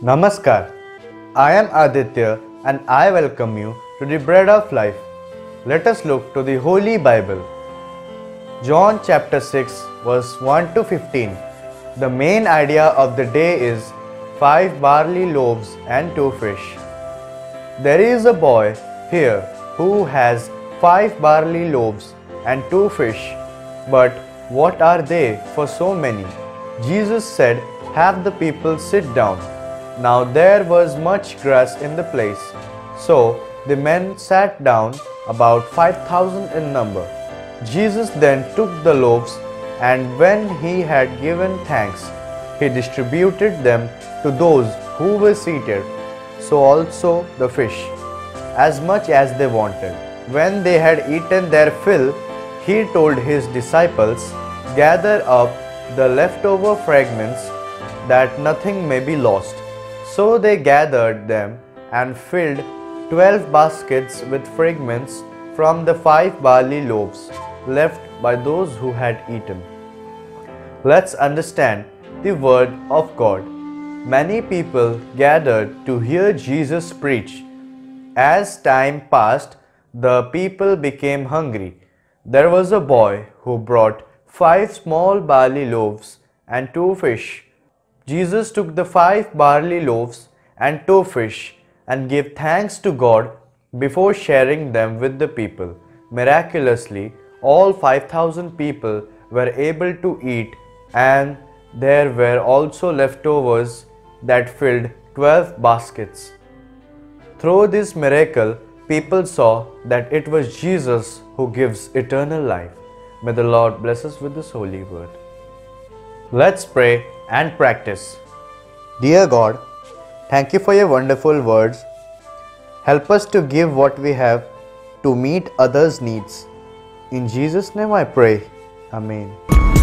Namaskar. I am Aditya and I welcome you to the Bread of Life. Let us look to the Holy Bible. John chapter 6 verse 1 to 15. The main idea of the day is 5 barley loaves and 2 fish. There is a boy here who has 5 barley loaves and 2 fish. But what are they for so many? Jesus said, "Have the people sit down." Now there was much grass in the place. So the men sat down, about 5,000 in number. Jesus then took the loaves, and when he had given thanks, he distributed them to those who were seated, so also the fish, as much as they wanted. When they had eaten their fill, he told his disciples, "Gather up the leftover fragments, that nothing may be lost." So they gathered them and filled 12 baskets with fragments from the 5 barley loaves left by those who had eaten. Let's understand the word of God. Many people gathered to hear Jesus preach. As time passed, the people became hungry. There was a boy who brought 5 small barley loaves and 2 fish. Jesus took the 5 barley loaves and 2 fish and gave thanks to God before sharing them with the people. Miraculously, all 5,000 people were able to eat, and there were also leftovers that filled 12 baskets. Through this miracle, people saw that it was Jesus who gives eternal life. May the Lord bless us with this holy word. Let's pray and practice. Dear God, thank you for your wonderful words. Help us to give what we have to meet others' needs. In Jesus' name I pray. Amen.